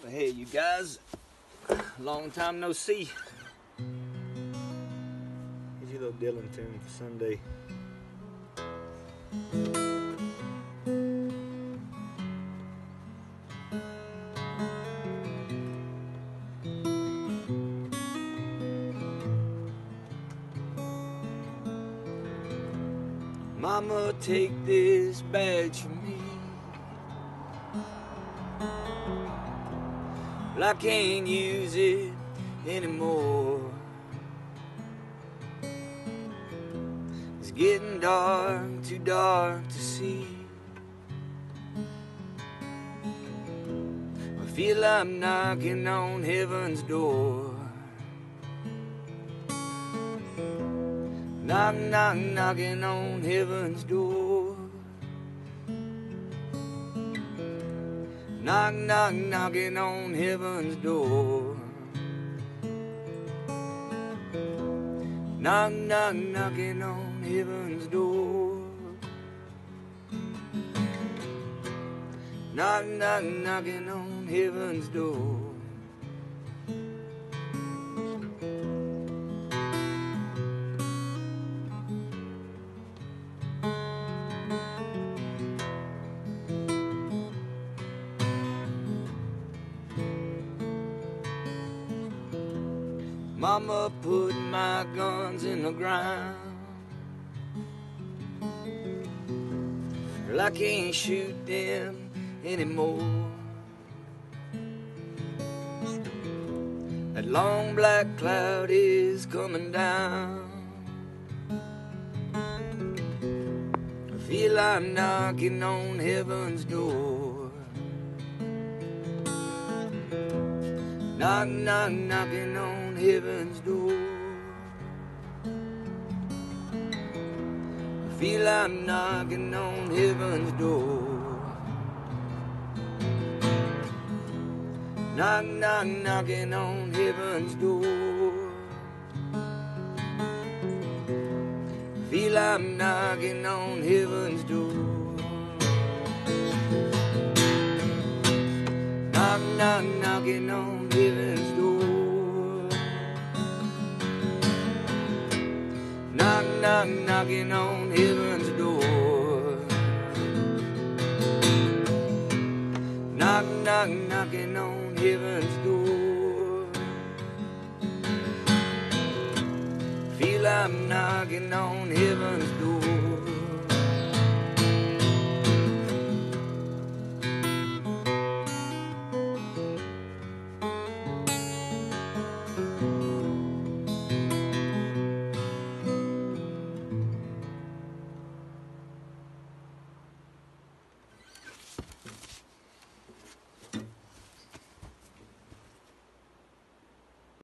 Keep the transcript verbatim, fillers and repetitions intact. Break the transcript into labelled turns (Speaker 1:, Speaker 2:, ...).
Speaker 1: Hey, you guys, long time no see. Here's your little Dylan tune for Sunday. Mama, take this badge from me. Well, I can't use it anymore. It's getting dark, too dark to see. I feel I'm knocking on heaven's door. Knock, knock, knocking on heaven's door. Knock, knock, knocking on heaven's door. Knock, knock, knocking on heaven's door. Knock, knock, knocking on heaven's door. Mama put my guns in the ground. Well, I can't shoot them anymore. That long black cloud is coming down. I feel I'm knocking on heaven's door. Knock, knock, knocking on heaven's door. I feel I'm knocking on heaven's door. Knock, knock, knocking on heaven's door. I feel I'm knocking on heaven's door. Knock, knock, knocking on heaven's door. Knock, knock, knocking on heaven's door. Knock, knock, knocking on heaven's door. Feel I'm knocking on heaven's door.